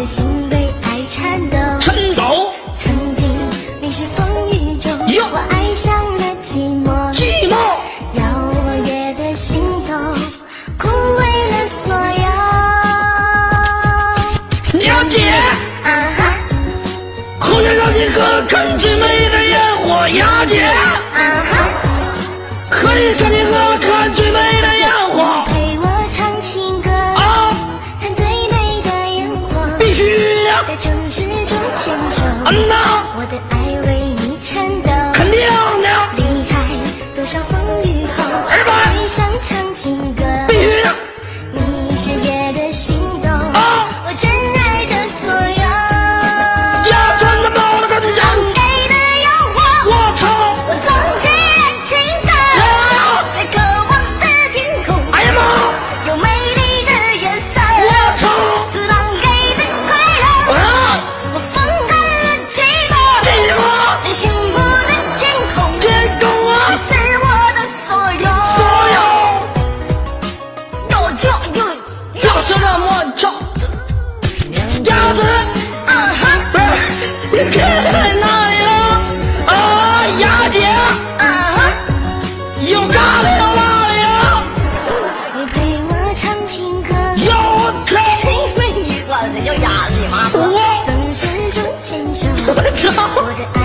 心被爱颤抖。 颤抖。 曾经迷失风雨中，我爱上了寂寞。 寂寞。 绕我夜的心头，枯萎了所有。 了解。后院让你喝看最美的烟火，雅姐。喝你想你喝看最美的烟火， 陪我唱情歌，看最美的烟火， 必须呀， 在城市中牵手。 我的爱为你颤抖， 肯定的。 离开多少风雨后，爱上唱情歌， 必须的。 你是夜的心动，我真爱的所有。 呀，真的冒了个子狼给的诱惑， 我操！ 我纵起了情歌，在渴望的天空， 哎呀妈！ 有美丽的颜色， 我操！ 是狼给的快乐，我放开了寂寞，在幸福的天空，你是我的所有。 要什么我操！鸭子，你看在哪里了？雅姐，有哪里有哪里啊？ 你陪我唱情歌， 有谁为你管人要压你妈？ 我总是手牵手， 我操！ 我的